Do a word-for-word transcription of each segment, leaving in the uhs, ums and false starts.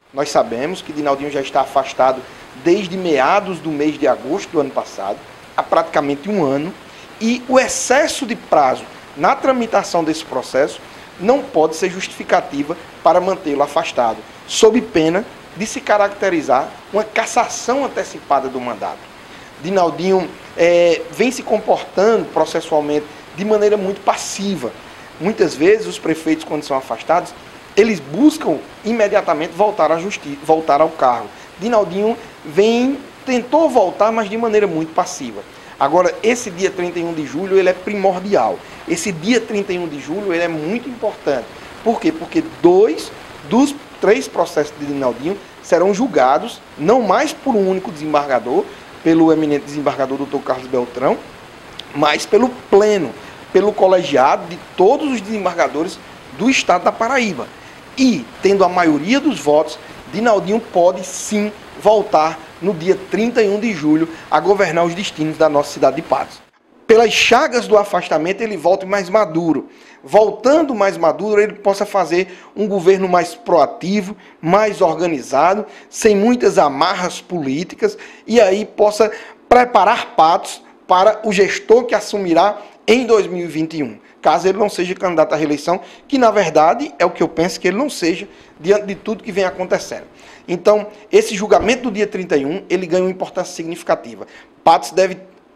Nós sabemos que Dinaldinho já está afastado desde meados do mês de agosto do ano passado, há praticamente um ano, e o excesso de prazo na tramitação desse processo não pode ser justificativa para mantê-lo afastado, sob pena de se caracterizar uma cassação antecipada do mandato. Dinaldinho é, vem se comportando processualmente de maneira muito passiva. Muitas vezes os prefeitos, quando são afastados, eles buscam imediatamente voltar à justiça, voltar ao cargo. Dinaldinho vem, tentou voltar, mas de maneira muito passiva. Agora, esse dia trinta e um de julho ele é primordial. Esse dia trinta e um de julho ele é muito importante. Por quê? Porque dois dos três processos de Dinaldinho serão julgados, não mais por um único desembargador, pelo eminente desembargador doutor Carlos Beltrão, mas pelo pleno, pelo colegiado de todos os desembargadores do estado da Paraíba. E, tendo a maioria dos votos, Dinaldinho pode sim voltar no dia trinta e um de julho a governar os destinos da nossa cidade de Patos. Pelas chagas do afastamento, ele volte mais maduro. Voltando mais maduro, ele possa fazer um governo mais proativo, mais organizado, sem muitas amarras políticas, e aí possa preparar Patos para o gestor que assumirá em dois mil e vinte e um, caso ele não seja candidato à reeleição, que na verdade é o que eu penso que ele não seja, diante de tudo que vem acontecendo. Então, esse julgamento do dia trinta e um, ele ganha uma importância significativa. Patos deve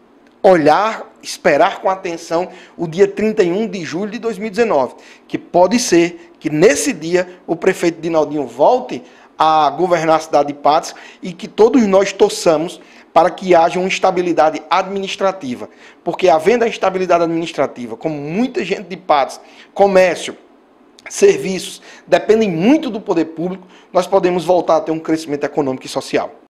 olhar, esperar com atenção o dia trinta e um de julho de dois mil e dezenove, que pode ser que nesse dia o prefeito Dinaldinho volte a governar a cidade de Patos e que todos nós torçamos para que haja uma estabilidade administrativa. Porque havendo a instabilidade administrativa, como muita gente de Patos, comércio, serviços, dependem muito do poder público, nós podemos voltar a ter um crescimento econômico e social.